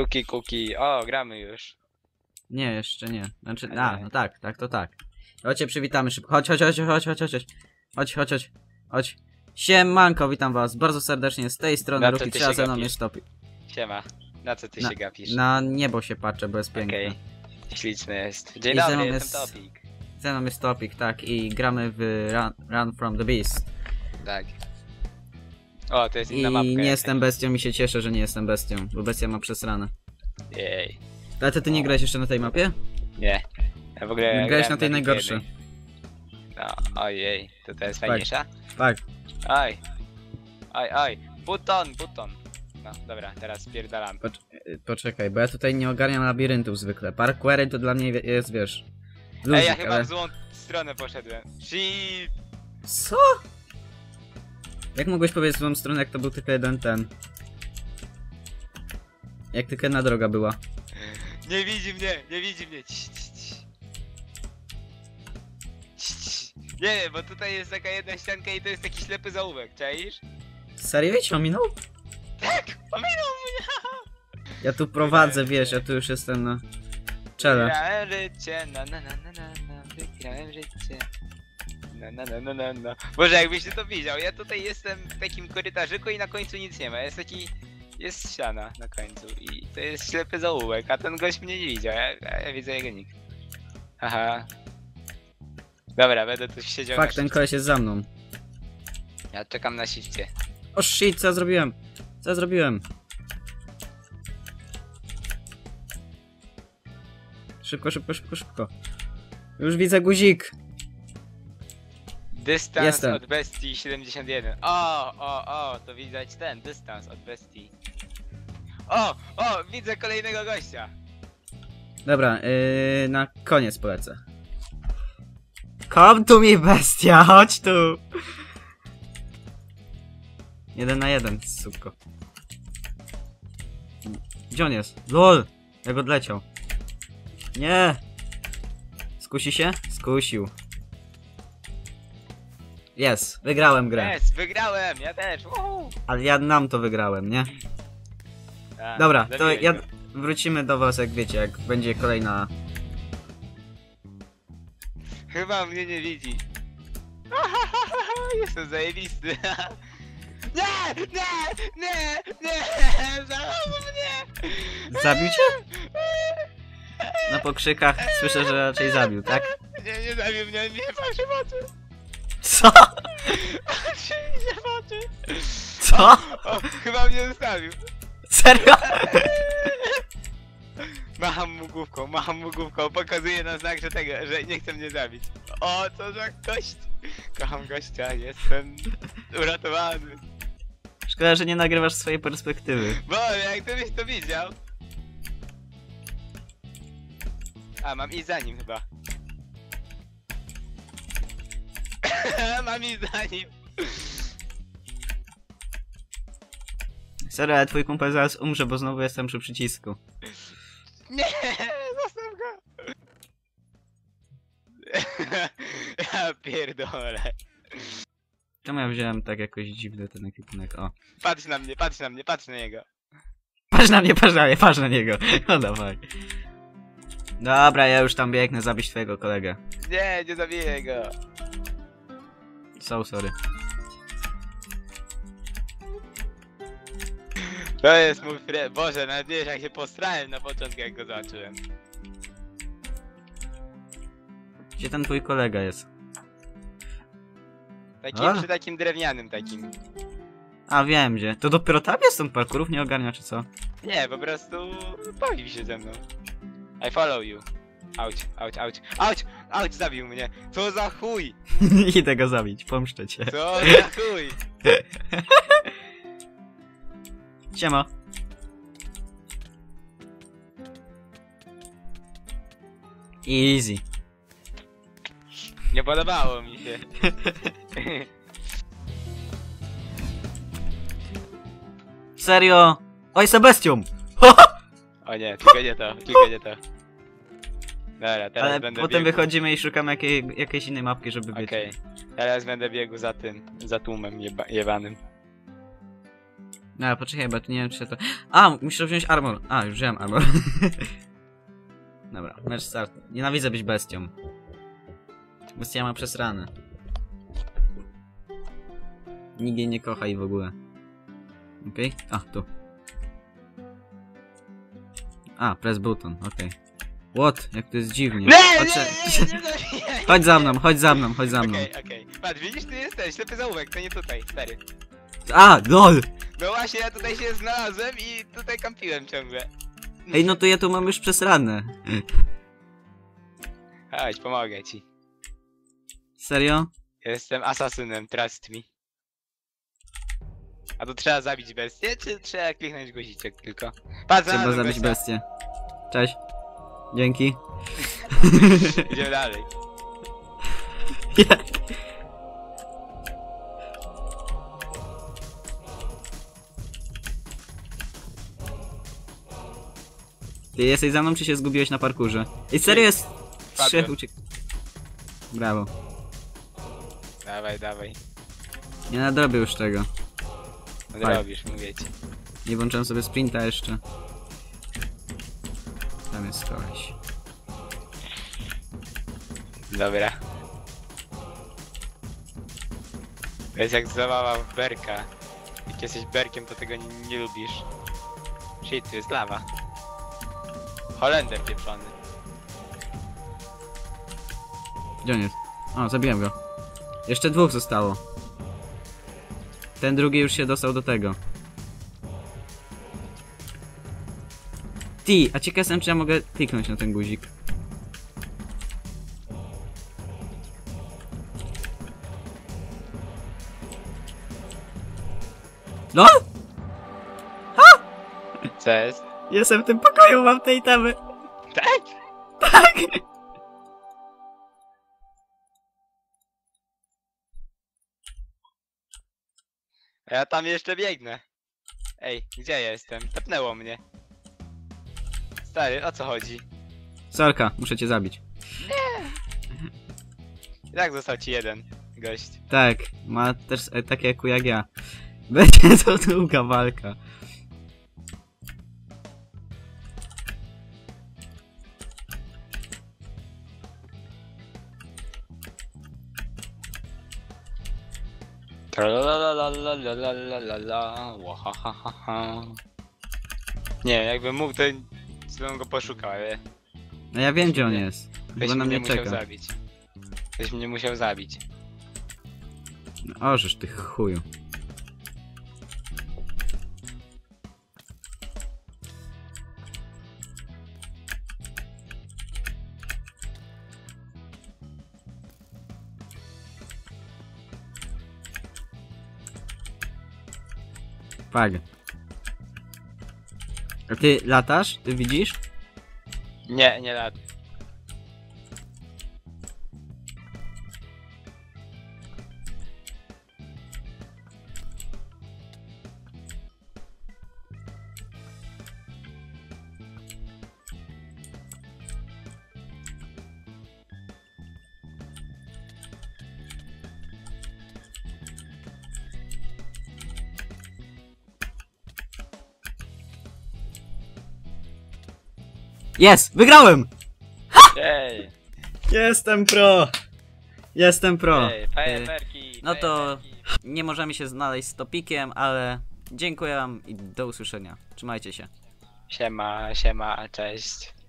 Ruki, kuki. O, gramy już. Nie, jeszcze nie. Znaczy, A, nie. no tak, to tak. Chodźcie, przywitamy szybko. Chodź. Siemanko, witam was bardzo serdecznie z tej strony Na co Ruki ty 3, a się ze mną gapisz? jest Topi. Siema. Na co ty się gapisz? Na niebo się patrzę, bo jest piękne. Okej. Śliczny jest. Dzień I ze dobry, mną jestem jest- Topik. Ze mną jest Topik, tak, i gramy w Run from the Beast. Tak. O, to jest I inna mapka. nie jakaś. jestem bestią i się cieszę, że nie jestem bestią, bo bestia ma przesrane. Jej. Ale ty nie grałeś jeszcze na tej mapie? Nie. Ja w ogóle Grałeś grałem na tej Litwie najgorszej. jednej. No, ojej. To jest Tak. fajniejsza? Tak. Oj. Oj. Buton. No, dobra, teraz spierdalam. Poczekaj, bo ja tutaj nie ogarniam labiryntów zwykle. Parkoury to dla mnie jest, wiesz... Ej, luzik, ja chyba ale... w złą stronę poszedłem. Shit. Co? Jak mogłeś powiedzieć w złą stronę, jak to był tylko jeden ten? Jak tylko jedna droga była. Nie widzi mnie. Cii. Nie, bo tutaj jest taka jedna ścianka i to jest taki ślepy zaułek, czaisz? Serio? Cię ominął? Tak, ominął mnie! Ja tu prowadzę, wiesz, ja tu już jestem na czele. Wygrałem życie, wygrałem życie. Boże, jakbyś ty to widział, ja tutaj jestem w takim korytarzyku i na końcu nic nie ma, jest ściana na końcu i to jest ślepy zaułek, a ten gość mnie nie widział, ja widzę jego nick. Haha. Dobra, będę tu siedział Fakt, ten koleś jest za mną. Ja czekam na shifcie. O shit, co ja zrobiłem? Co ja zrobiłem? Szybko. Już widzę guzik. Dystans Jestem. od bestii 71. O, to widać ten dystans od bestii. O, widzę kolejnego gościa. Dobra, Na koniec polecę. Come to me, bestia, chodź tu. 1 na 1, subko. Gdzie on jest? LOL! Jak odleciał. Nie! Skusi się? Skusił. Jest, wygrałem grę. Jest, wygrałem, ja też. Ale ja nam to wygrałem, nie? A, Dobra, to zabiłeś ja go. wrócimy do was, jak wiecie, jak będzie kolejna... Chyba mnie nie widzi. Jestem zajebisty. Nie! Zabił mnie! Zabił cię? Na pokrzykach słyszę, że raczej zabił, tak? Nie zabił mnie, nie patrzy w oczy. Co? Nie patrzy. Co? O, chyba mnie zostawił. Serio? Macham mu główką, pokazuje na znak, że nie chce mnie zabić. O, co za gość! Kocham gościa, jestem uratowany. Szkoda, że nie nagrywasz swojej perspektywy. Bo jak ty byś to widział. A, mam iść za nim chyba. Mam iść za nim. Serio, ale twój kumpel zaraz umrze, bo znowu jestem przy przycisku. Nie, zostaw go. Ja pierdolę. Czemu ja wziąłem tak jakoś dziwny ten ekwipunek? O. Patrz na mnie, patrz na niego. Patrz na niego. No dawaj. Dobra, ja już tam biegnę zabić twojego kolegę. Nie zabiję go. So sorry. To jest mój friend. Boże, nawet nie wiesz jak się postrałem na początku jak go zobaczyłem. Gdzie ten twój kolega jest? Takim przy takim drewnianym takim. A wiem gdzie. To dopiero tam jest, on parkurów nie ogarnia czy co? Nie, po prostu bawił się ze mną. I follow you. Auć, zabił mnie. Co za chuj! Idę go zabić, pomszczę cię. Co za chuj! Siema. Easy. Nie podobało mi się. Serio? Oj, Sebastium! O nie, tylko nie to. Dobra, teraz Ale będę potem biegł. wychodzimy i szukamy jakiejś innej mapki, żeby być. Okej. Teraz będę biegł za tłumem jebanym. No, poczekaj, bo tu nie wiem, czy to... A, muszę wziąć armor. A, już wziąłem armor. Dobra, mecz start. Nienawidzę być bestią. Bestia ma przesrane. Nikt jej nie kocha i w ogóle. Okej? A, tu. A, press button, okej. What? Jak to jest dziwnie. Chodź za mną, chodź za mną, chodź za mną. Okej. Patrz, widzisz, tu jesteś, ślepy zaułek, to nie tutaj, stary. A, lol! No właśnie, ja tutaj się znalazłem i tutaj kampiłem ciągle. Ej, no to ja tu mam już przesrane. Chodź, pomogę ci. Serio? Jestem asasynem, trust me. A to trzeba zabić bestię, czy trzeba kliknąć guziczek tylko? Patrz, Trzeba znalazłem zabić bestia. bestię. Cześć. Dzięki. Idziemy dalej. Ty jesteś za mną, czy się zgubiłeś na parkurze? Ej, serio jest... Trzech uciek... Brawo. Dawaj. Nie nadrobię już tego. Robisz, mówię ci. Nie włączyłem sobie sprinta jeszcze. Tam jest koleś. Dobra. To jest jak zabawa w berka. Jak jesteś berkiem, to tego nie lubisz. Shit, tu jest lawa. Holender pieprzony. Gdzie on jest? O, zabiłem go. Jeszcze dwóch zostało. Ten drugi już się dostał do tego. Ty, a ciekaw jestem, czy ja mogę kliknąć na ten guzik. No! Co jest? Jestem w tym pokoju, mam te itemy. Tak? Tak! A ja tam jeszcze biegnę. Ej, gdzie ja jestem? Tepnęło mnie. Stary, o co chodzi? Sorka, muszę cię zabić. I tak został ci jeden gość. Tak, ma też takie jak ja. Będzie to długa walka. Nie, jakbym mógł, to bym go poszukał, ale No ja wiem, gdzie on jest. ktoś Chyba na mnie mnie musiał czeka. zabić. Ktoś mnie musiał zabić. O, żeż ty chuju. Fag. A ty latasz? Ty widzisz? Nie, nie lat. Jest! Wygrałem! Ej, Jestem pro! Jestem pro! ej, fajerwerki, No to fajerwerki. nie możemy się znaleźć z topikiem, ale dziękuję wam i do usłyszenia. Trzymajcie się. Siema, cześć.